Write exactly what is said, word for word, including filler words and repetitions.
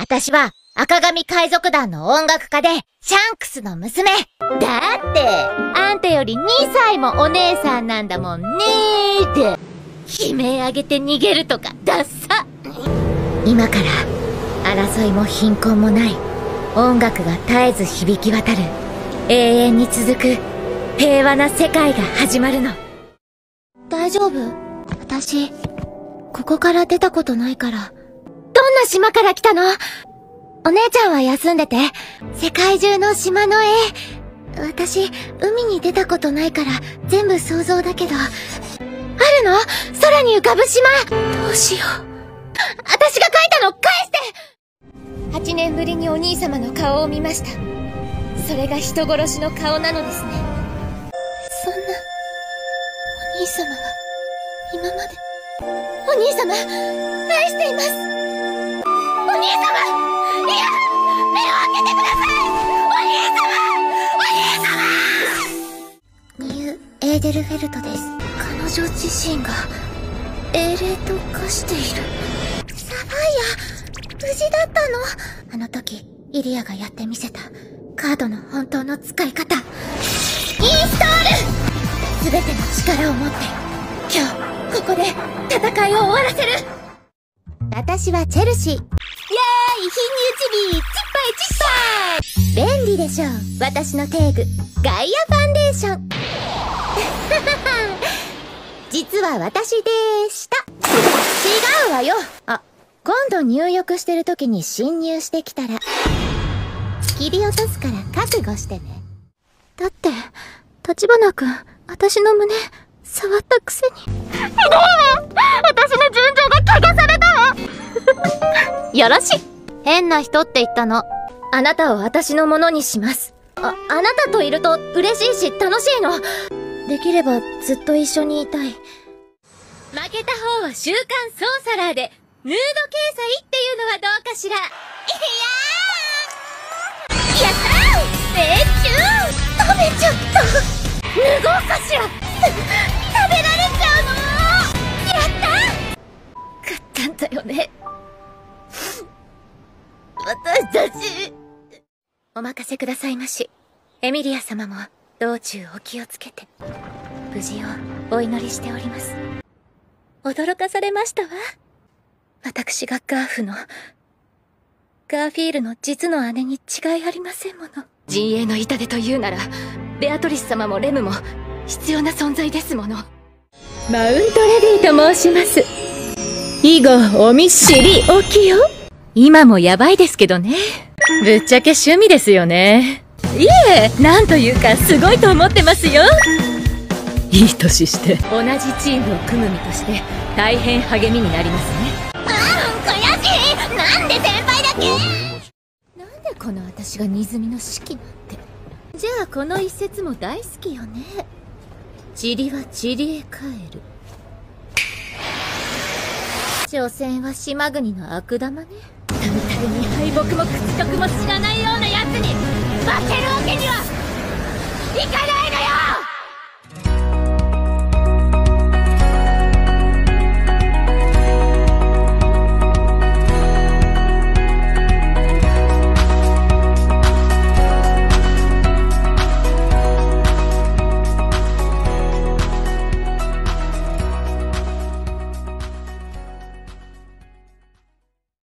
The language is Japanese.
私は赤髪海賊団の音楽家で、シャンクスの娘。だって、あんたよりにさいもお姉さんなんだもんねーって。悲鳴上げて逃げるとか、ダッサ。今から、争いも貧困もない、音楽が絶えず響き渡る、永遠に続く、平和な世界が始まるの。大丈夫？私、ここから出たことないから。どんな島から来たの？お姉ちゃんは休んでて。世界中の島の絵。私、海に出たことないから、全部想像だけど。あるの？空に浮かぶ島。どうしよう。私が描いたの返して！はちねんぶりにお兄様の顔を見ました。それが人殺しの顔なのですね。そんな、お兄様は、今まで、お兄様、愛しています。お兄様！いや！目を開けてください！お兄様！お兄様！ニュー・エーデルフェルトです。彼女自身が、英霊と化している。サファイア、無事だったの？あの時、イリアがやってみせた、カードの本当の使い方。インストール！すべての力を持って、今日、ここで、戦いを終わらせる！私はチェルシー。イェーイ！貧乳チビー！チッパイチッパイ！便利でしょう。私のテーグ、ガイアファンデーション。実は私でーした。違うわよ。あ、今度入浴してる時に侵入してきたら、切り落とすから覚悟してね。だって、立花くん、私の胸、触ったくせに。ひどいわ！私の順調が汚されたわ！よろしい！変な人って言ったの。あなたを私のものにします。あ、あなたといると嬉しいし楽しいの。できればずっと一緒にいたい。負けた方は週刊ソーサラーでヌード掲載っていうのはどうかしら。いやー！やったー！命中！食べちゃった！脱ごうかしら！食べられちゃうの？やったー！勝ったんだよね。私たち。お任せくださいまし。エミリア様も道中お気をつけて。無事をお祈りしております。驚かされましたわ。私がガーフの、ガーフィールの実の姉に違いありませんもの。陣営の痛手というなら、ベアトリス様もレムも必要な存在ですもの。マウントレディと申します。以後お見知りおきよ。今もやばいですけどね。ぶっちゃけ趣味ですよね。いえ、なんというかすごいと思ってますよ。いい年して同じチームを組む身として大変励みになりますね。ああ、悔しい。なんで先輩だけ。なんでこの私が荷積みの指揮なんて。じゃあこの一節も大好きよね。塵は塵へ帰る。所詮は島国の悪玉ね。たみたいに敗北も屈辱も知らないような奴に負けるわけにはいかない。